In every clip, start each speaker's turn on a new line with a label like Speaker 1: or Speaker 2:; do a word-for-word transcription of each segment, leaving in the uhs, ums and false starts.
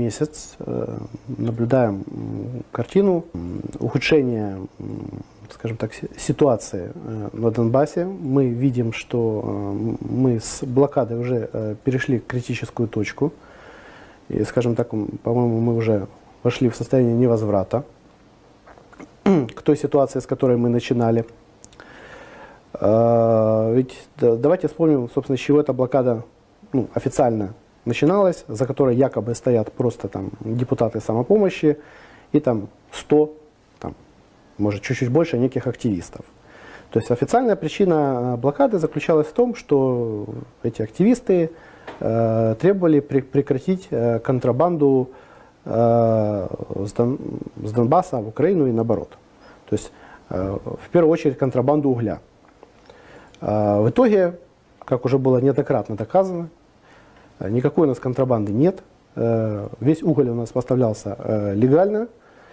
Speaker 1: месяц наблюдаем картину ухудшения, скажем так, ситуации на Донбассе. Мы видим, что мы с блокадой уже перешли критическую точку. И, скажем так, по-моему, мы уже вошли в состояние невозврата к той ситуации, с которой мы начинали. Ведь давайте вспомним, собственно, с чего эта блокада ну, официально начиналась, за которой якобы стоят просто там депутаты самопомощи и там сто, там, может чуть-чуть больше неких активистов. То есть официальная причина блокады заключалась в том, что эти активисты э, требовали при, прекратить э, контрабанду э, с, Дон, с Донбасса в Украину и наоборот. То есть э, в первую очередь контрабанду угля. Э, в итоге, как уже было неоднократно доказано, никакой у нас контрабанды нет. Э, весь уголь у нас поставлялся э, легально.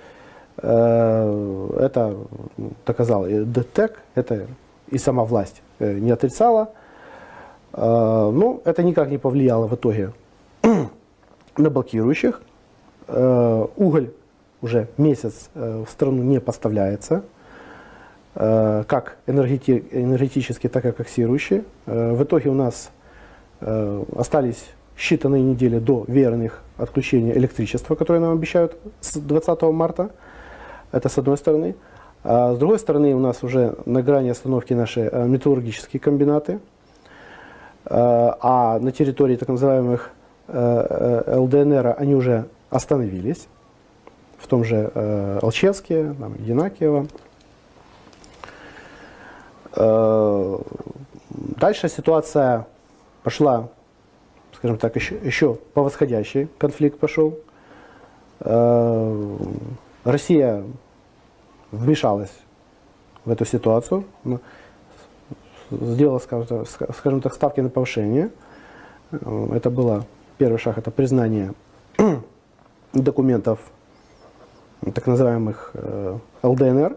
Speaker 1: Это доказал и ДТЭК, это и сама власть не отрицала. Но это никак не повлияло в итоге на блокирующих. Уголь уже месяц в страну не поставляется, как энергети энергетически, так и коксирующий. В итоге у нас остались считанные недели до веерных отключения электричества, которые нам обещают с двадцатого марта. Это с одной стороны. А с другой стороны, у нас уже на грани остановки наши металлургические комбинаты. А на территории так называемых ЛДНР они уже остановились. В том же Алчевске, там, Янакиево. Дальше ситуация пошла, скажем так, еще, еще по восходящей. Конфликт пошел. Россия вмешалась в эту ситуацию, сделала, скажем так, ставки на повышение. Это был первый шаг, это признание документов так называемых ЛДНР.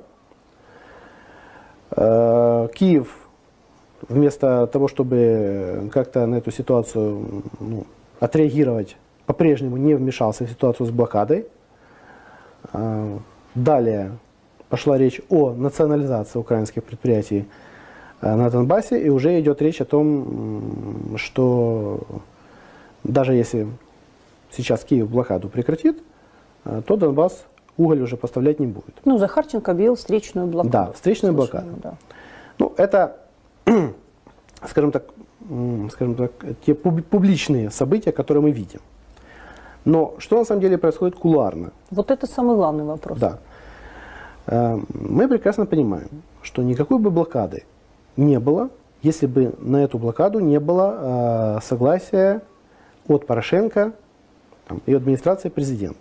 Speaker 1: Киев вместо того, чтобы как-то на эту ситуацию ну, отреагировать, по-прежнему не вмешался в ситуацию с блокадой. Далее пошла речь о национализации украинских предприятий на Донбассе, и уже идет речь о том, что даже если сейчас Киев блокаду прекратит, то Донбасс уголь уже поставлять не будет.
Speaker 2: Ну, Захарченко объявил встречную блокаду.
Speaker 1: Да, встречную блокаду. Да. Ну, это, скажем так, скажем так, те публичные события, которые мы видим. Но что на самом деле происходит кулуарно?
Speaker 2: Вот это самый главный вопрос.
Speaker 1: Да. Мы прекрасно понимаем, что никакой бы блокады не было, если бы на эту блокаду не было согласия от Порошенко там, и администрации президента.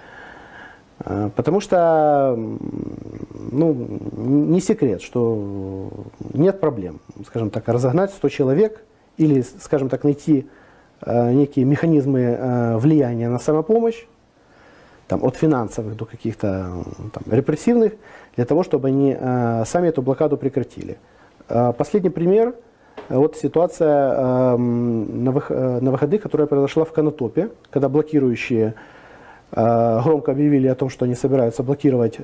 Speaker 1: Потому что ну, не секрет, что нет проблем, скажем так, разогнать сто человек или, скажем так, найти некие механизмы влияния на самопомощь, там, от финансовых до каких-то репрессивных, для того, чтобы они сами эту блокаду прекратили. Последний пример, вот ситуация на выходных, которая произошла в Конотопе, когда блокирующие громко объявили о том, что они собираются блокировать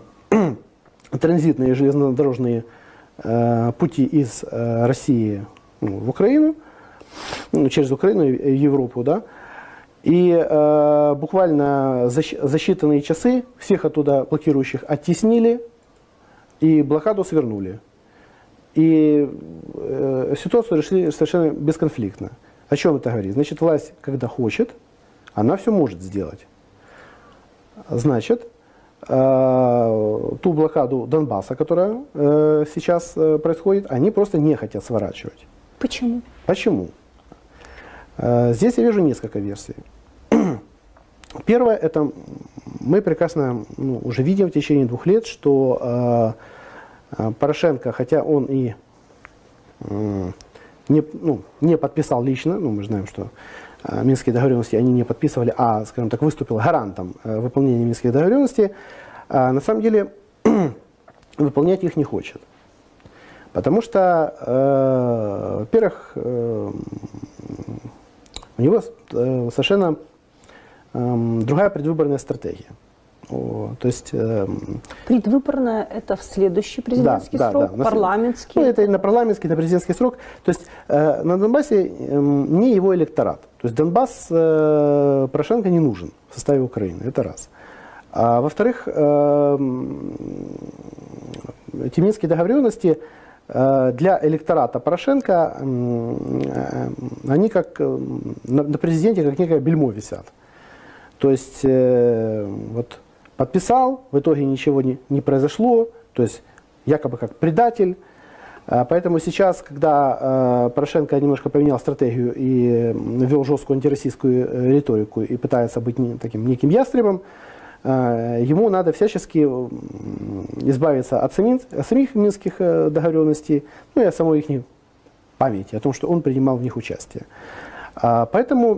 Speaker 1: транзитные железнодорожные пути из России в Украину, ну, через Украину и Европу, да, и э, буквально за, за считанные часы всех оттуда блокирующих оттеснили и блокаду свернули. И э, ситуацию решили совершенно бесконфликтно. О чем это говорит? Значит, власть, когда хочет, она все может сделать. Значит, э, ту блокаду Донбасса, которая э, сейчас э, происходит, они просто не хотят сворачивать.
Speaker 2: Почему?
Speaker 1: Почему? Здесь я вижу несколько версий. Первое, это мы прекрасно ну, уже видим в течение двух лет, что э, Порошенко, хотя он и э, не, ну, не подписал лично, ну, мы знаем, что э, Минские договоренности они не подписывали, а, скажем так, выступил гарантом э, выполнения Минских договоренностей, э, на самом деле выполнять их не хочет. Потому что, э, во-первых, э, у него совершенно э, другая предвыборная стратегия. О, то есть, э,
Speaker 2: предвыборная – это в следующий президентский
Speaker 1: да,
Speaker 2: срок,
Speaker 1: да, да,
Speaker 2: парламентский?
Speaker 1: Ну, это и на парламентский, и на президентский срок. То есть э, на Донбассе э, не его электорат. То есть Донбасс э, Порошенко не нужен в составе Украины, это раз. А во-вторых, э, эти минские договоренности э, для электората Порошенко, э, они как э, на, на президенте как некое бельмо висят. То есть э, вот подписал, в итоге ничего не, не произошло, то есть якобы как предатель. Поэтому сейчас, когда э, Порошенко немножко поменял стратегию и ввел жесткую антироссийскую риторику и пытается быть не, таким неким ястребом, э, ему надо всячески избавиться от самих, от самих минских договоренностей, ну и от самой их памяти, о том, что он принимал в них участие. А, поэтому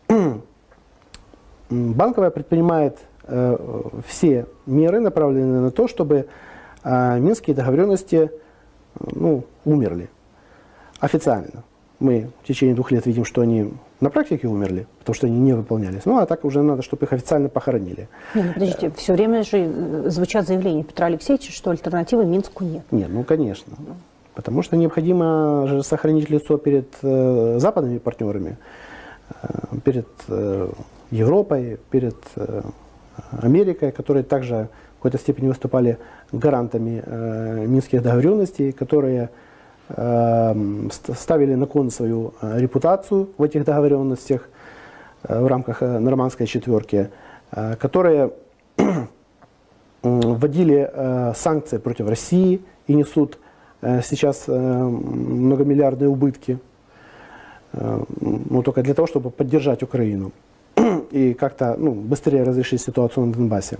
Speaker 1: Банковая предпринимает э, все меры, направленные на то, чтобы э, минские договоренности ну, умерли официально. Мы в течение двух лет видим, что они на практике умерли, потому что они не выполнялись. Ну, а так уже надо, чтобы их официально похоронили.
Speaker 2: Не, ну, подождите, все время же звучат заявления Петра Алексеевича, что альтернативы Минску нет.
Speaker 1: Нет, ну, конечно. Потому что необходимо же сохранить лицо перед э, западными партнерами, э, перед э, Европой, перед э, Америкой, которые также в какой-то степени выступали гарантами э, минских договоренностей, которые э, ставили на кон свою э, репутацию в этих договоренностях э, в рамках э, нормандской четверки, э, которые э, вводили э, санкции против России и несут э, сейчас э, многомиллиардные убытки, э, ну, только для того, чтобы поддержать Украину и как-то ну, быстрее разрешить ситуацию на Донбассе.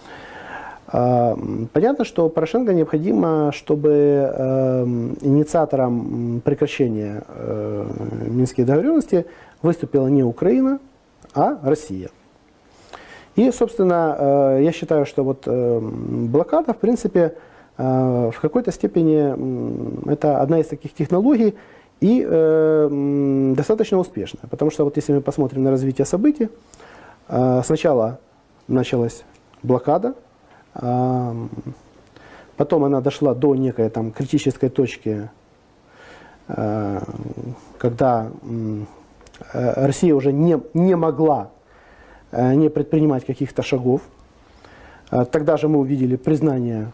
Speaker 1: Понятно, что Порошенко необходимо, чтобы э, инициатором прекращения э, минских договоренностей выступила не Украина, а Россия. И, собственно, э, я считаю, что вот э, блокада, в принципе, э, в какой-то степени э, это одна из таких технологий и э, достаточно успешная. Потому что вот если мы посмотрим на развитие событий, э, сначала началась блокада, потом она дошла до некой там критической точки, когда Россия уже не, не могла не предпринимать каких-то шагов. Тогда же мы увидели признание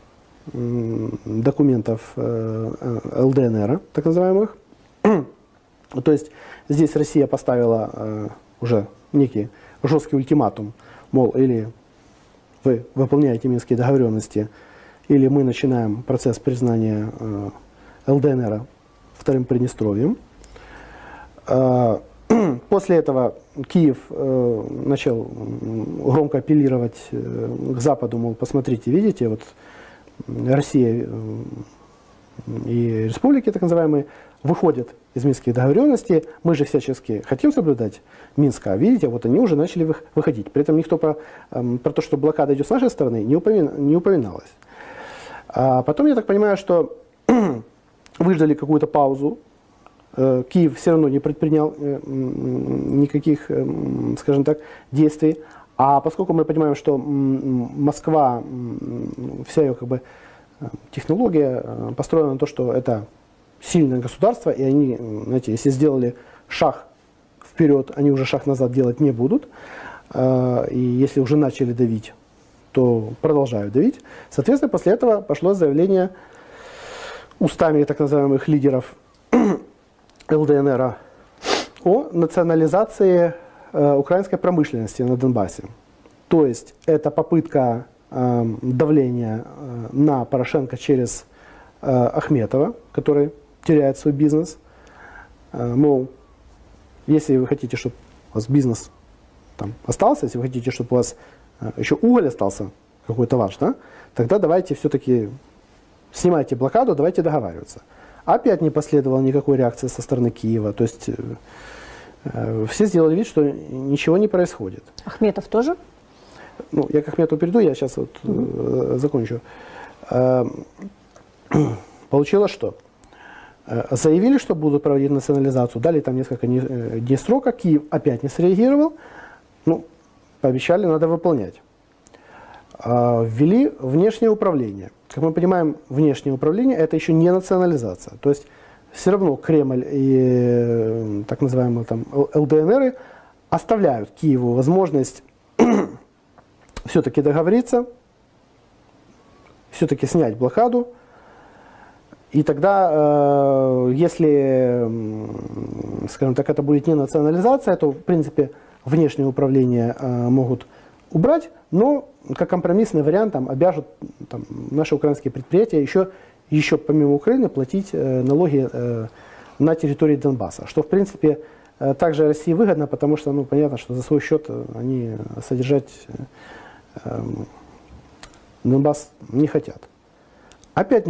Speaker 1: документов эл дэ эн эр, так называемых. То есть здесь Россия поставила уже некий жесткий ультиматум, мол, или вы выполняете минские договоренности, или мы начинаем процесс признания э, эл дэ эн эр вторым Приднестровьем. Э, после этого Киев э, начал громко апеллировать э, к Западу, мол, посмотрите, видите, вот Россия э, и республики, так называемые, выходят из минских договоренностей. Мы же всячески хотим соблюдать Минска, а видите, вот они уже начали выходить. При этом никто про, про то, что блокада идет с нашей стороны, не, упомин, не упоминалось. А потом, я так понимаю, что выждали какую-то паузу. Киев все равно не предпринял никаких, скажем так, действий. А поскольку мы понимаем, что Москва, вся ее как бы технология построена на то, что это сильное государство, и они, знаете, если сделали шаг вперед, они уже шаг назад делать не будут. И если уже начали давить, то продолжают давить. Соответственно, после этого пошло заявление устами так называемых лидеров эл дэ эн эр о национализации украинской промышленности на Донбассе. То есть это попытка давления на Порошенко через Ахметова, который теряет свой бизнес. Мол, если вы хотите, чтобы у вас бизнес там остался, если вы хотите, чтобы у вас еще уголь остался, какой-то ваш, да, тогда давайте все-таки снимайте блокаду, давайте договариваться. Опять не последовало никакой реакции со стороны Киева. То есть э, все сделали вид, что ничего не происходит.
Speaker 2: Ахметов тоже?
Speaker 1: Ну, я к Ахметову перейду, я сейчас вот э, закончу. Э, получилось что? Э, заявили, что будут проводить национализацию, дали там несколько дней срока, Киев опять не среагировал. Ну, пообещали, надо выполнять. А, ввели внешнее управление. Как мы понимаем, внешнее управление – это еще не национализация. То есть все равно Кремль и так называемые там ЛДНРы оставляют Киеву возможность все-таки договориться, все-таки снять блокаду. И тогда, если, скажем так, это будет не национализация, то, в принципе, внешнее управление могут убрать, но как компромиссный вариант там, обяжут там, наши украинские предприятия еще, еще помимо Украины платить налоги на территории Донбасса, что, в принципе, также России выгодно, потому что, ну, понятно, что за свой счет они содержать Донбасс не хотят. Опять